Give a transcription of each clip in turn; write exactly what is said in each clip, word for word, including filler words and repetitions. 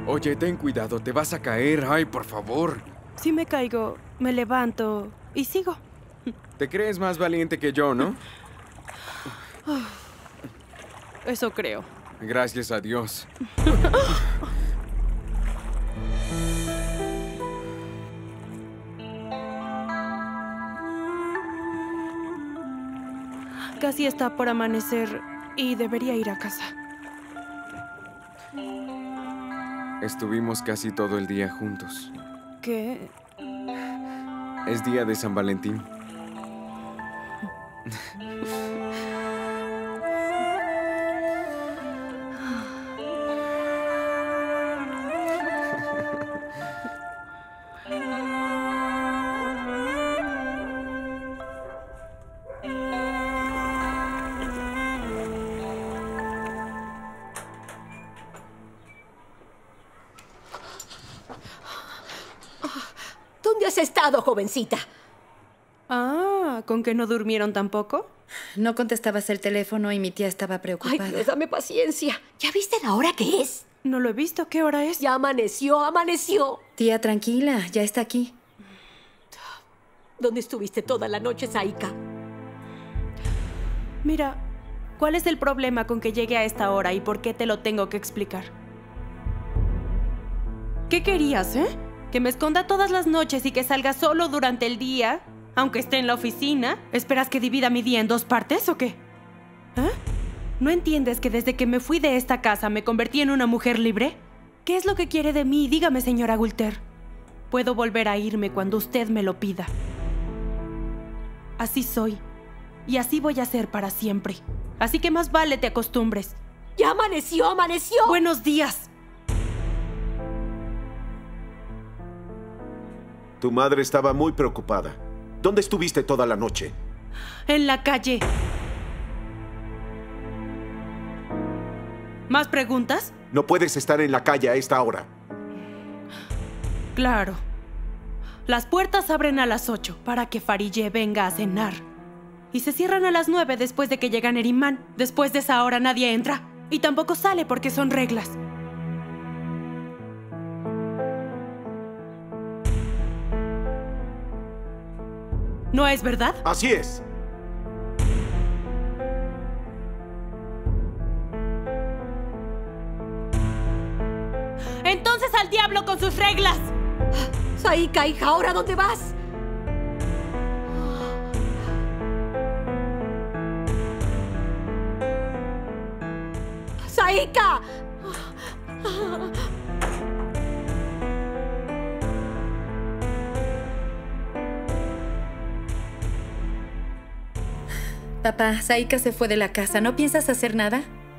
Oye, ten cuidado, te vas a caer. Ay, por favor. Si me caigo, me levanto y sigo. Te crees más valiente que yo, ¿no? Eso creo. Gracias a Dios. Casi está por amanecer y debería ir a casa. Estuvimos casi todo el día juntos. ¿Qué? Es día de San Valentín. ¿Dónde has estado, jovencita? Ah, ¿con que no durmieron tampoco? No contestabas el teléfono y mi tía estaba preocupada. Ay, Dios, dame paciencia. ¿Ya viste la hora que es? No lo he visto. ¿Qué hora es? Ya amaneció, amaneció. Tía, tranquila, ya está aquí. ¿Dónde estuviste toda la noche, Saika? Mira, ¿cuál es el problema con que llegue a esta hora y por qué te lo tengo que explicar? ¿Qué querías, eh? ¿Que me esconda todas las noches y que salga solo durante el día, aunque esté en la oficina? ¿Esperas que divida mi día en dos partes o qué? ¿Eh? ¿No entiendes que desde que me fui de esta casa me convertí en una mujer libre? ¿Qué es lo que quiere de mí? Dígame, señora Gulter. Puedo volver a irme cuando usted me lo pida. Así soy. Y así voy a ser para siempre. Así que más vale te acostumbres. ¡Ya amaneció, amaneció! ¡Buenos días! Tu madre estaba muy preocupada. ¿Dónde estuviste toda la noche? En la calle. ¿Más preguntas? No puedes estar en la calle a esta hora. Claro. Las puertas abren a las ocho para que Farille venga a cenar. Y se cierran a las nueve después de que llega Neriman. Después de esa hora nadie entra. Y tampoco sale porque son reglas. ¿No es verdad? Así es. ¡Entonces al diablo con sus reglas! Saika, hija, ¿ahora dónde vas? ¡Saika! Papá, Saika se fue de la casa. ¿No piensas hacer nada?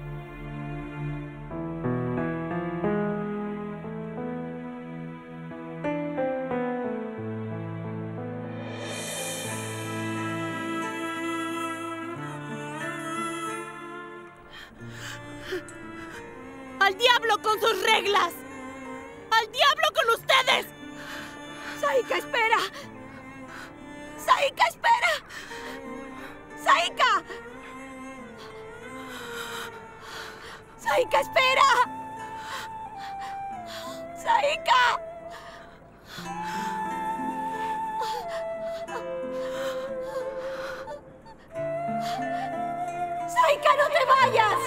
¡Al diablo con sus reglas! ¡Al diablo con ustedes! ¡Saika, espera! ¡Saika, espera! ¡Saika! ¡Saika, espera! ¡Saika! ¡Saika, no te vayas!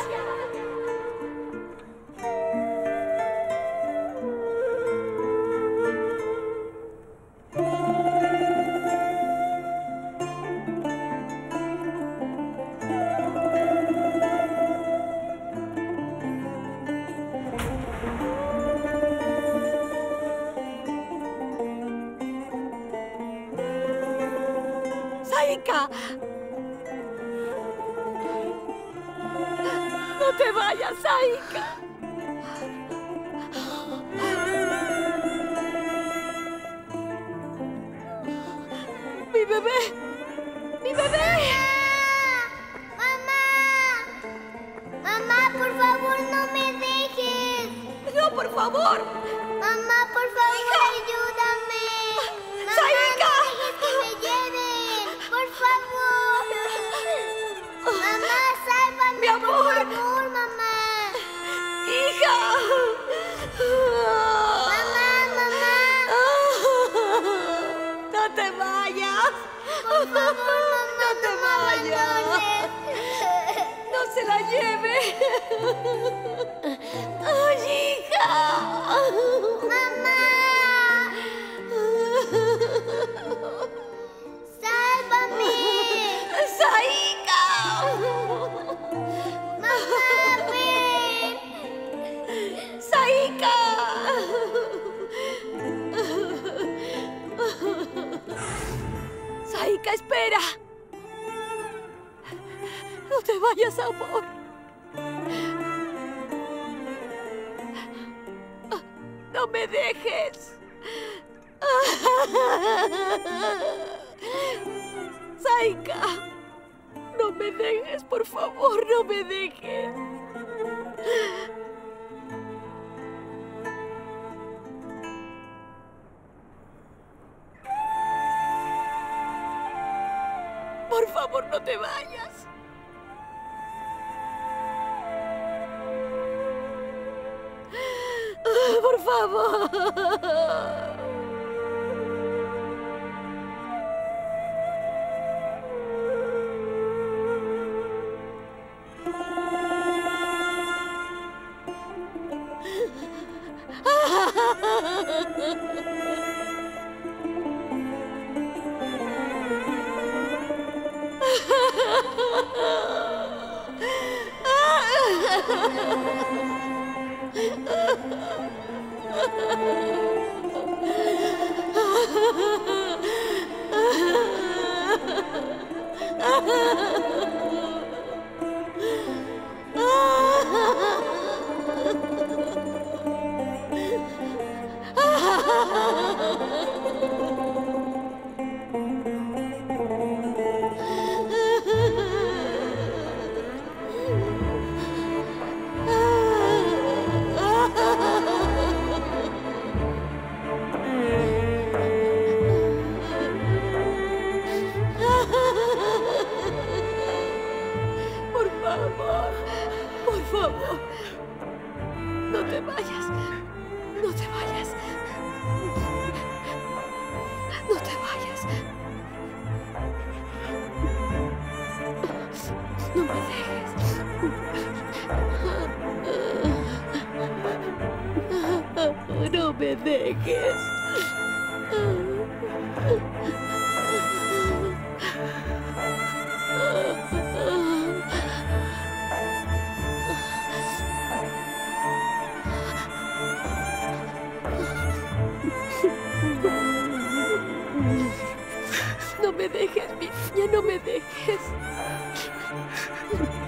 ¡Saika! ¡No te vayas, Saika! ¡Mi bebé! ¡Mi bebé! ¡Mamá! ¡Mamá, por favor, no me dejes! ¡No, por favor! ¡Mamá, por favor, ayúdame! ¡Mamá, ¡Saika! no dejes que me lleven! ¡Por favor! ¡Mamá, sálvame! ¡Mi amor! ¡Por favor, mamá! ¡Hija! Por favor, mamá, No te no me vayas. abandones. ¡No se la lleve! ¡Ay, hija! ¡Mamá! ¡Sálvame! ¡Saika! ¡Mamá, ven! ¡Saika! ¡Saika, espera! ¡No te vayas, amor! ¡No me dejes! ¡Saika! ¡No me dejes, por favor! ¡No me dejes! Por favor, no te vayas. Por favor. Por favor, por favor, no te vayas, no te vayas, no te vayas, no me dejes, no me dejes. No me dejes, mi niña, no me dejes.